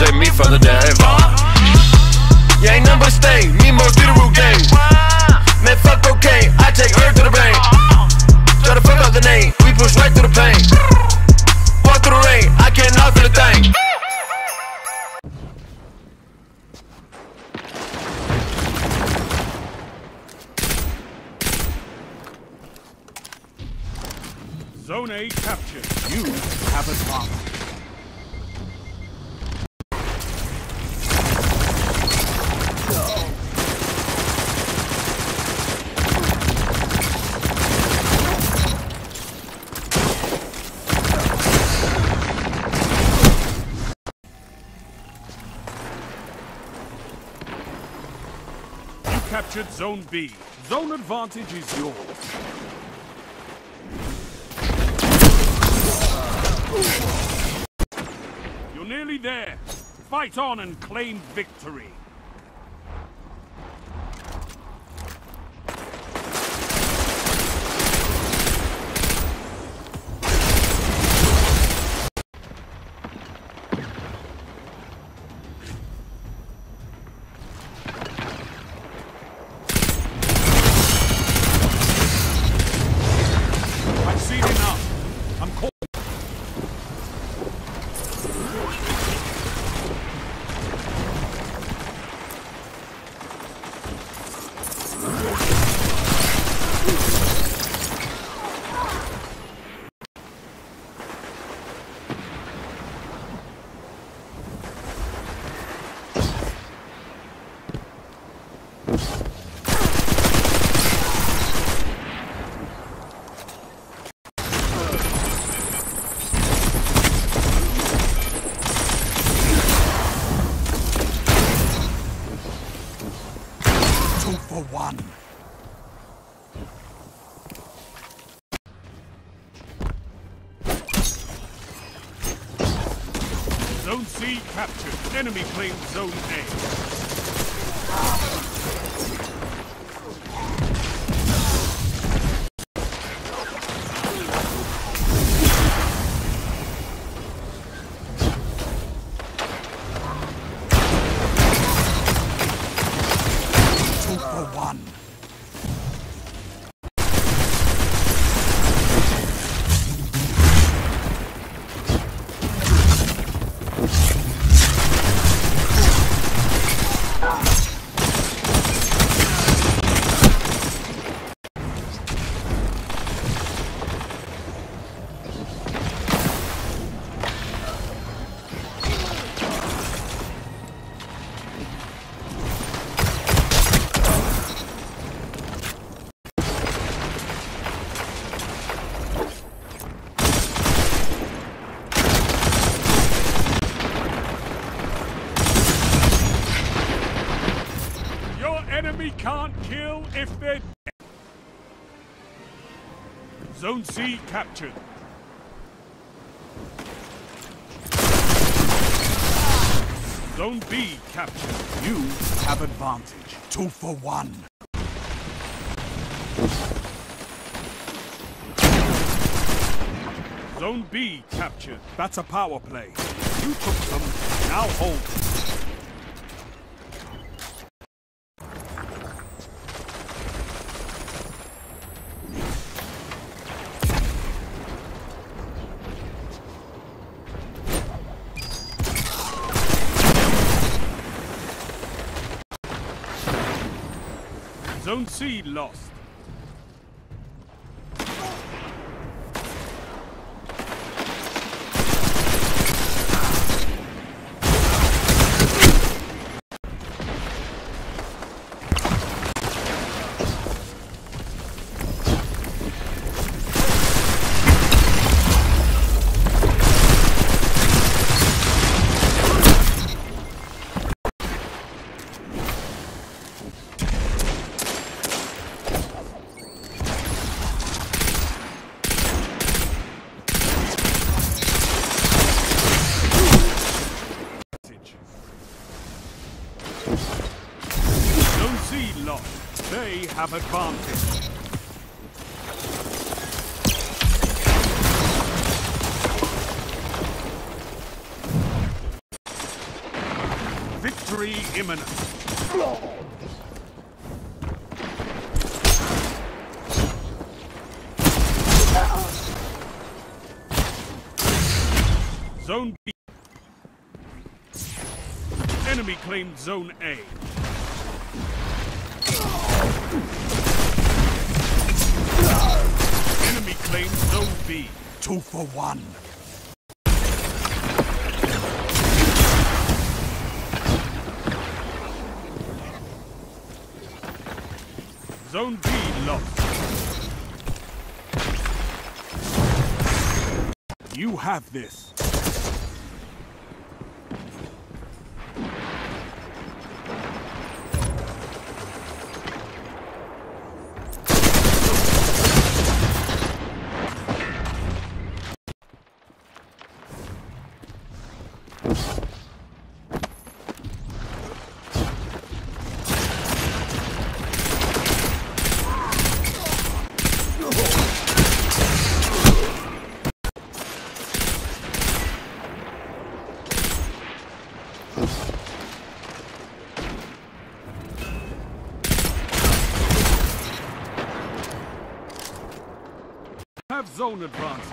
save me from the dave. You ain't nothing but a stain, me most do the root gang. Man, fuck cocaine, I take earth to the brain. Try to fuck up the name, we push right through the pain. Walk through the rain, I can't knock for the thing. Zone A captured. You have advantage. You captured Zone B. Zone advantage is yours. You're nearly there. Fight on and claim victory. I've seen enough. I'm caught. For one. Zone C captured. Enemy claims Zone A. Enemy can't kill if they're dead. Zone C captured. Zone B captured. You have advantage. 2 for 1. Zone B captured. That's a power play. You took them. Now hold. Zone C lost. Zone C lost. They have advantage. Victory imminent. Zone B. Enemy claimed Zone A. Enemy claimed Zone B. 2 for 1. Zone B lost. You have this. Have zone advancing.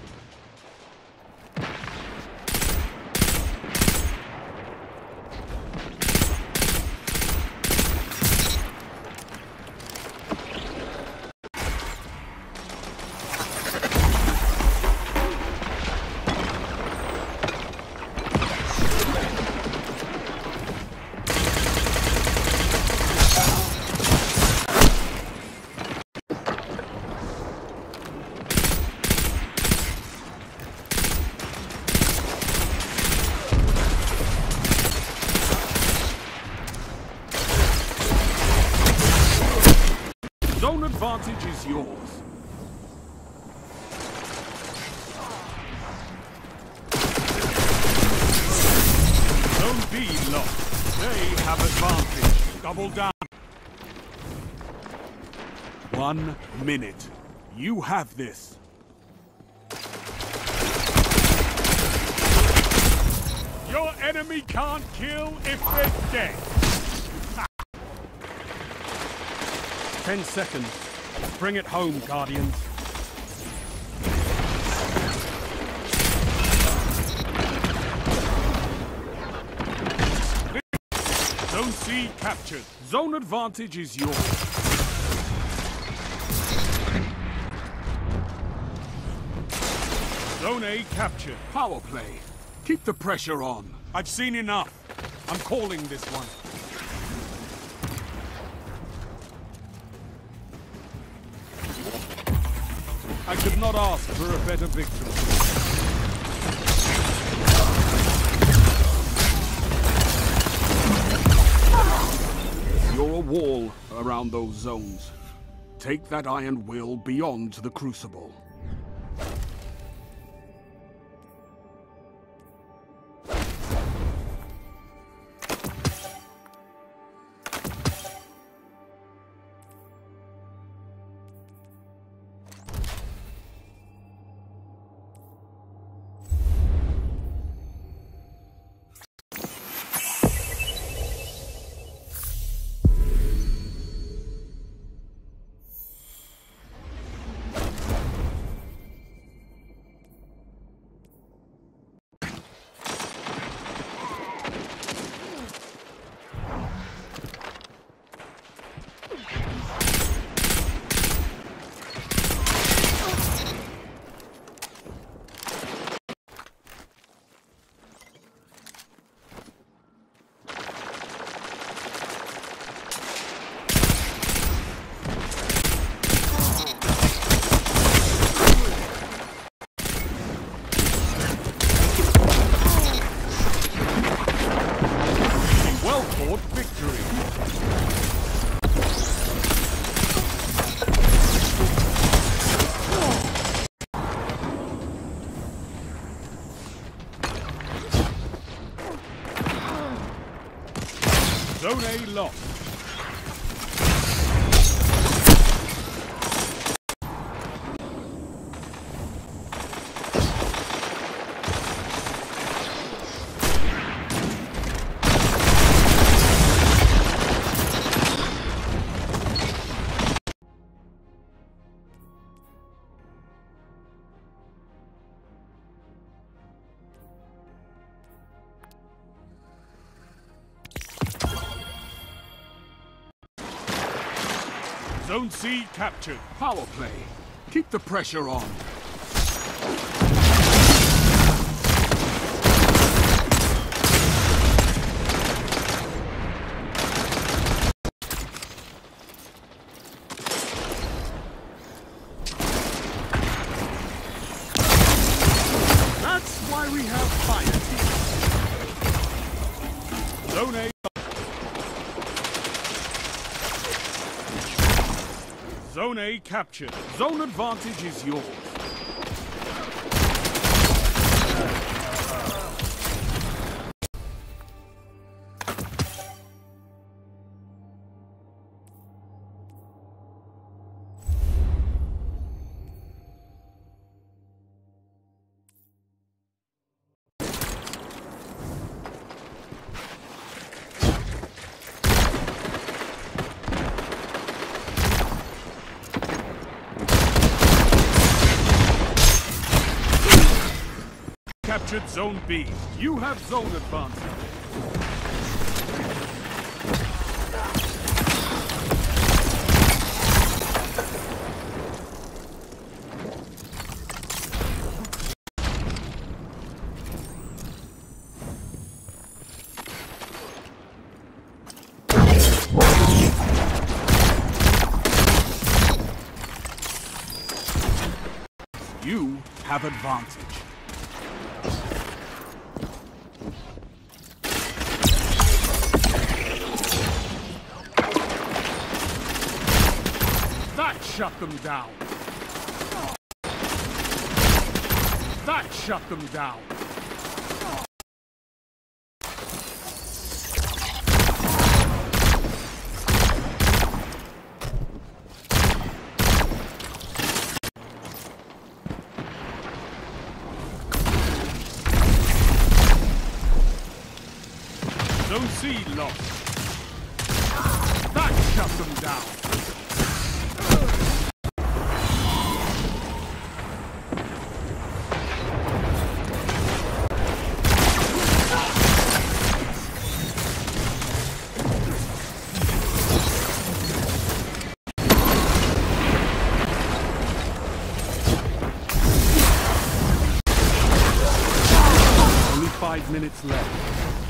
Zone advantage is yours. Zone B lost. They have advantage. Double down. 1 minute. You have this. Your enemy can't kill if they're dead. 10 seconds. Bring it home, Guardians. Zone C captured. Zone advantage is yours. Zone A captured. Power play. Keep the pressure on. I've seen enough. I'm calling this one. I could not ask for a better victory. You're a wall around those zones. Take that iron will beyond the Crucible. Zone A lost. Zone C captured. Power play. Keep the pressure on. That's why we have fire teams. Zone A. Zone A captured. Zone advantage is yours. Captured Zone B. You have zone advantage. You have advantage. That shut them down. That shut them down. Zone C lost. That shut them down. Only 5 minutes left.